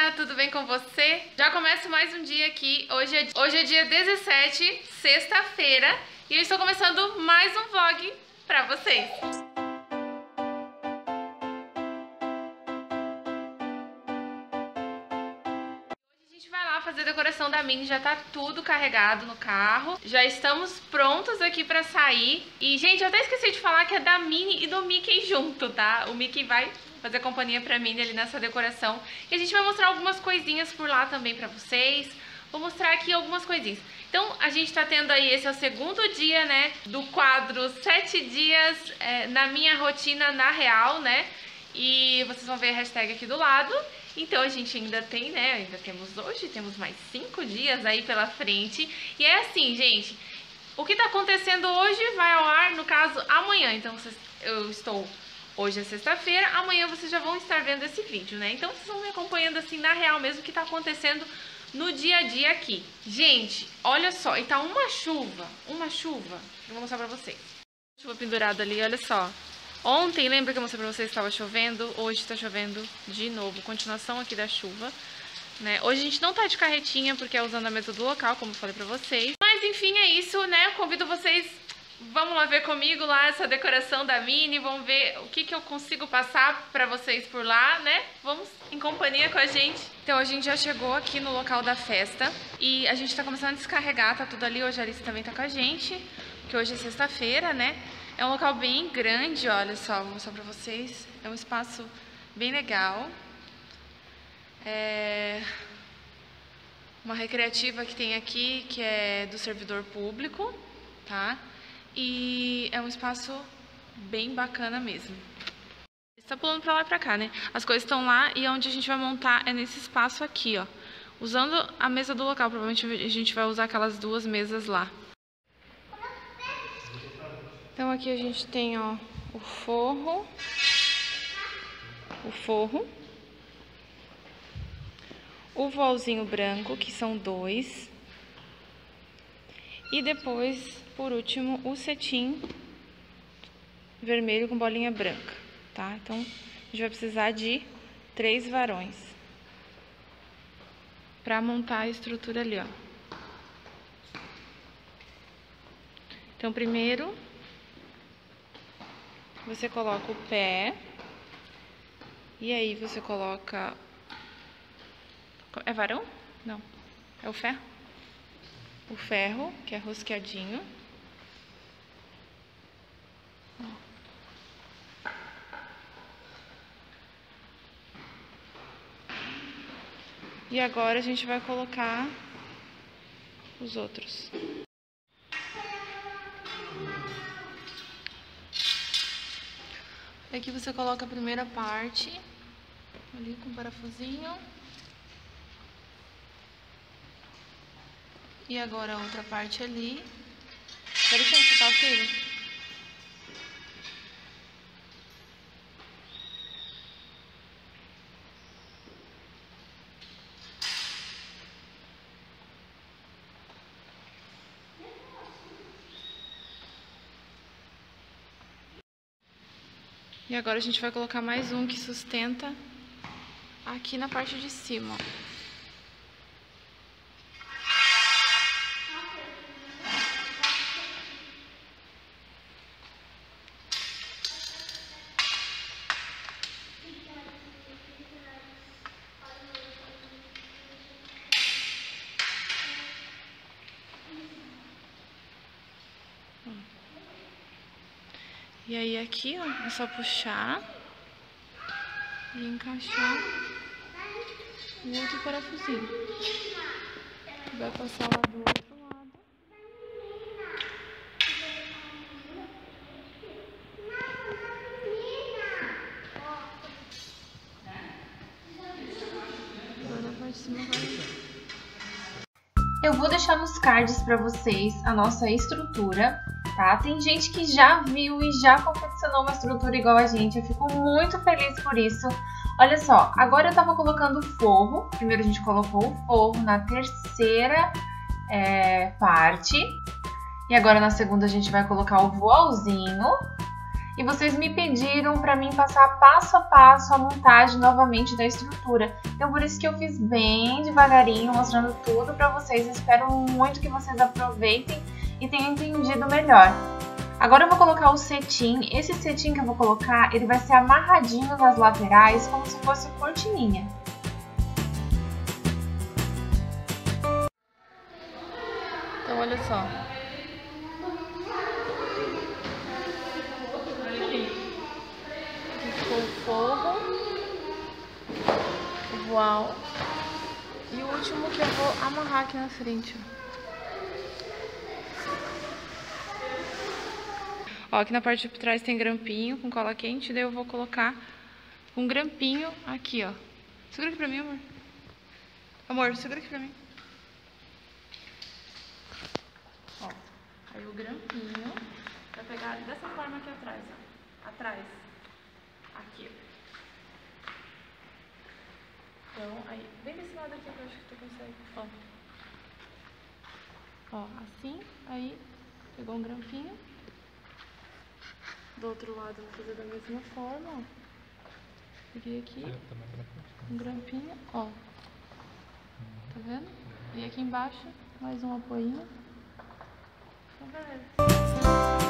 Olá, tudo bem com você? Já começo mais um dia aqui. Hoje é dia 17, sexta-feira, e eu estou começando mais um vlog pra vocês. Hoje a gente vai lá fazer a decoração da Mini, já tá tudo carregado no carro. Já estamos prontos aqui pra sair. E, gente, eu até esqueci de falar que é da Mini e do Mickey junto, tá? O Mickey vai fazer companhia pra Mini ali nessa decoração. E a gente vai mostrar algumas coisinhas por lá também pra vocês. Vou mostrar aqui algumas coisinhas. Então, a gente tá tendo aí, esse é o segundo dia, né, do quadro 7 dias na minha rotina na real, né? E vocês vão ver a hashtag aqui do lado. Então, a gente ainda tem, né, ainda temos hoje, temos mais 5 dias aí pela frente. E é assim, gente, o que tá acontecendo hoje vai ao ar, no caso, amanhã. Então, eu estou... Hoje é sexta-feira, amanhã vocês já vão estar vendo esse vídeo, né? Então vocês vão me acompanhando assim na real mesmo o que tá acontecendo no dia a dia aqui. Gente, olha só, e tá uma chuva, eu vou mostrar pra vocês. Chuva pendurada ali, olha só. Ontem, lembra que eu mostrei pra vocês que estava chovendo? Hoje tá chovendo de novo, continuação aqui da chuva, né? Hoje a gente não tá de carretinha porque é usando a mesa do local, como eu falei pra vocês. Mas enfim, é isso, né? Eu convido vocês... Vamos lá ver comigo lá essa decoração da Mini, vamos ver o que eu consigo passar pra vocês por lá, né? Vamos em companhia com a gente. Então a gente já chegou aqui no local da festa e a gente tá começando a descarregar, tá tudo ali, hoje a Alice também tá com a gente, que hoje é sexta-feira, né? É um local bem grande, olha só, vou mostrar pra vocês. É um espaço bem legal. É uma recreativa que tem aqui, que é do servidor público, tá? E é um espaço bem bacana mesmo. Está pulando pra lá e pra cá, né? As coisas estão lá e onde a gente vai montar é nesse espaço aqui, ó. Usando a mesa do local, provavelmente a gente vai usar aquelas duas mesas lá. Então aqui a gente tem, ó, o forro, o voalzinho branco, que são 2, e depois, por último, o cetim vermelho com bolinha branca, tá? Então, a gente vai precisar de 3 varões para montar a estrutura ali, ó. Então, primeiro, você coloca o pé, e aí você coloca... É varão? Não, é o ferro. O ferro, que é rosqueadinho. E agora a gente vai colocar os outros. Aqui você coloca a primeira parte, ali com o parafusinho. E agora a outra parte ali. Dá licença, tá, filho? E agora a gente vai colocar mais um que sustenta aqui na parte de cima, ó. E aí aqui, ó, é só puxar e encaixar o outro parafusinho. Vai passar lá do outro lado. Agora na parte de cima vai... Eu vou deixar nos cards pra vocês a nossa estrutura, tá? Tem gente que já viu e já confeccionou uma estrutura igual a gente. Eu fico muito feliz por isso. Olha só, agora eu tava colocando o forro. Primeiro a gente colocou o forro na terceira parte. E agora na segunda a gente vai colocar o voalzinho. E vocês me pediram para mim passar passo a passo a montagem novamente da estrutura. Então por isso que eu fiz bem devagarinho, mostrando tudo para vocês. Espero muito que vocês aproveitem e tenham entendido melhor. Agora eu vou colocar o cetim. Esse cetim que eu vou colocar, ele vai ser amarradinho nas laterais, como se fosse cortininha. Então olha só. Ficou o forro, o voal e o último que eu vou amarrar aqui na frente. Ó, aqui na parte de trás tem grampinho com cola quente, daí eu vou colocar um grampinho aqui, ó. Segura aqui pra mim, amor. Amor, segura aqui pra mim. Ó, aí o grampinho vai pegar dessa forma aqui atrás, ó. Atrás. Aqui. Então, aí, bem desse lado aqui que eu acho que tu consegue. Ó. Ó, assim, aí, pegou um grampinho. Do outro lado, eu vou fazer da mesma forma, ó. Peguei aqui, um grampinho, ó. Tá vendo? E aqui embaixo, mais um apoinho. Então, beleza.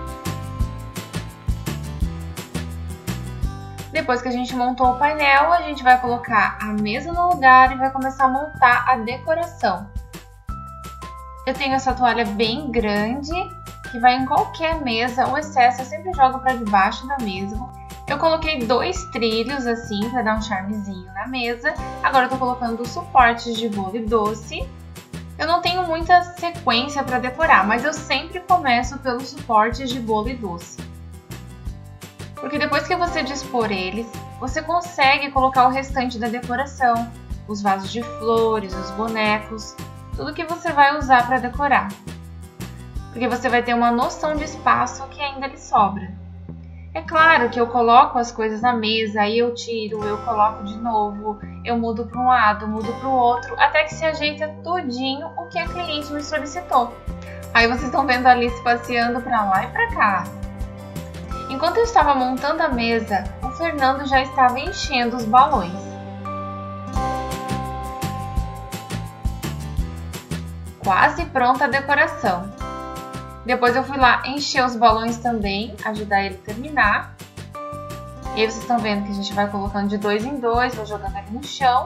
Depois que a gente montou o painel, a gente vai colocar a mesa no lugar e vai começar a montar a decoração. Eu tenho essa toalha bem grande, que vai em qualquer mesa, o excesso eu sempre jogo para debaixo da mesa. Eu coloquei 2 trilhos assim, para dar um charmezinho na mesa. Agora eu tô colocando os suportes de bolo doce. Eu não tenho muita sequência para decorar, mas eu sempre começo pelos suportes de bolo doce. Porque depois que você dispor eles, você consegue colocar o restante da decoração, os vasos de flores, os bonecos, tudo que você vai usar para decorar. Porque você vai ter uma noção de espaço que ainda lhe sobra. É claro que eu coloco as coisas na mesa, aí eu tiro, eu coloco de novo, eu mudo para um lado, mudo para o outro, até que se ajeita tudinho o que a cliente me solicitou. Aí vocês estão vendo a Alice passeando para lá e para cá. Enquanto eu estava montando a mesa, o Fernando já estava enchendo os balões. Quase pronta a decoração. Depois eu fui lá encher os balões também, ajudar ele a terminar. E aí vocês estão vendo que a gente vai colocando de 2 em 2, vou jogando ali no chão.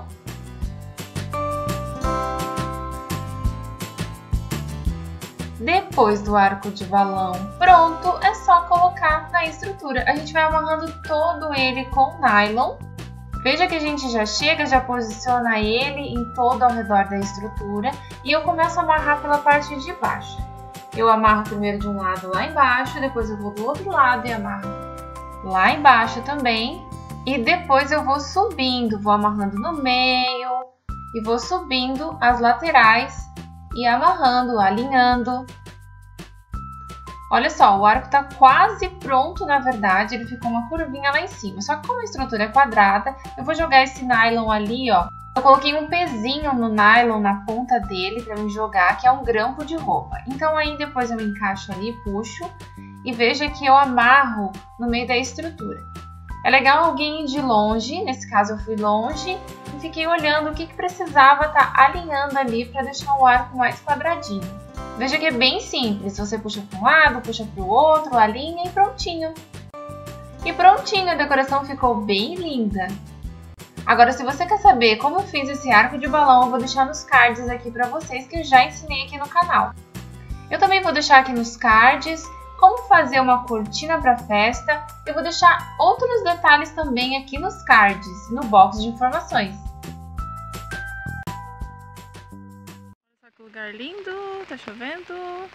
Depois do arco de balão pronto, é só colocar na estrutura. A gente vai amarrando todo ele com nylon. Veja que a gente já chega, já posiciona ele em todo ao redor da estrutura. E eu começo a amarrar pela parte de baixo. Eu amarro primeiro de um lado lá embaixo, depois eu vou do outro lado e amarro lá embaixo também. E depois eu vou subindo, vou amarrando no meio e vou subindo as laterais e amarrando, alinhando. Olha só, o arco tá quase pronto, na verdade, ele ficou uma curvinha lá em cima. Só que como a estrutura é quadrada, eu vou jogar esse nylon ali, ó. Eu coloquei um pezinho no nylon na ponta dele para me jogar, que é um grampo de roupa. Então aí depois eu encaixo ali, puxo e veja que eu amarro no meio da estrutura. É legal alguém ir de longe, nesse caso eu fui longe e fiquei olhando o que precisava estar alinhando ali para deixar o arco mais quadradinho. Veja que é bem simples, você puxa para um lado, puxa para o outro, alinha e prontinho. E prontinho, a decoração ficou bem linda. Agora, se você quer saber como eu fiz esse arco de balão, eu vou deixar nos cards aqui para vocês, que eu já ensinei aqui no canal. Eu também vou deixar aqui nos cards como fazer uma cortina para festa. Eu vou deixar outros detalhes também aqui nos cards, no box de informações. Olha só que lugar lindo, tá chovendo,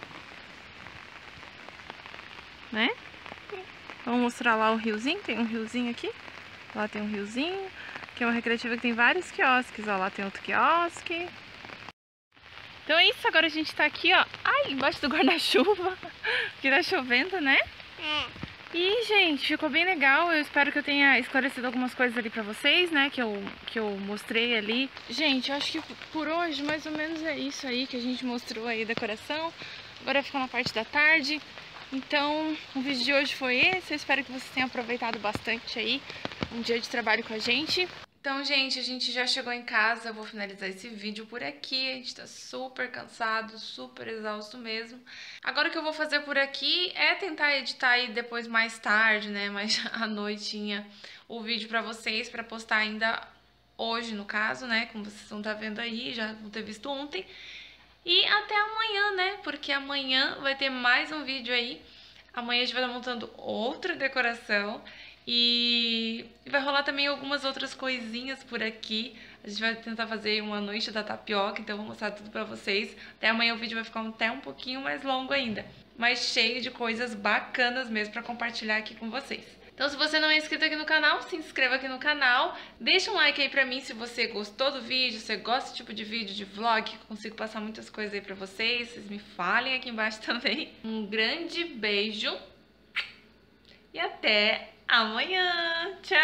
né? Vamos mostrar lá o riozinho, tem um riozinho aqui, lá tem um riozinho. Aqui é uma recreativa que tem vários quiosques, ó, lá tem outro quiosque. Então é isso, agora a gente tá aqui, ó, ai, embaixo do guarda-chuva, que tá chovendo, né? É. E, gente, ficou bem legal, eu espero que eu tenha esclarecido algumas coisas ali pra vocês, né, que eu mostrei ali. Gente, eu acho que por hoje, mais ou menos é isso aí que a gente mostrou aí, decoração. Agora fica na parte da tarde. Então, o vídeo de hoje foi esse. Eu espero que vocês tenham aproveitado bastante aí um dia de trabalho com a gente. Então, gente, a gente já chegou em casa. Eu vou finalizar esse vídeo por aqui. A gente tá super cansado, super exausto mesmo. Agora o que eu vou fazer por aqui é tentar editar aí depois mais tarde, né? Mais à noitinha, o vídeo pra vocês, pra postar ainda hoje, no caso, né? Como vocês vão estar vendo aí, já vão ter visto ontem. E até amanhã, né? Porque amanhã vai ter mais um vídeo aí. Amanhã a gente vai estar montando outra decoração. E vai rolar também algumas outras coisinhas por aqui. A gente vai tentar fazer uma noite da tapioca, então eu vou mostrar tudo pra vocês. Até amanhã o vídeo vai ficar até um pouquinho mais longo ainda, mas cheio de coisas bacanas mesmo pra compartilhar aqui com vocês. Então se você não é inscrito aqui no canal, se inscreva aqui no canal. Deixa um like aí pra mim se você gostou do vídeo, se você gosta desse tipo de vídeo, de vlog, que eu consigo passar muitas coisas aí pra vocês. Vocês me falem aqui embaixo também. Um grande beijo e até amanhã. Tchau!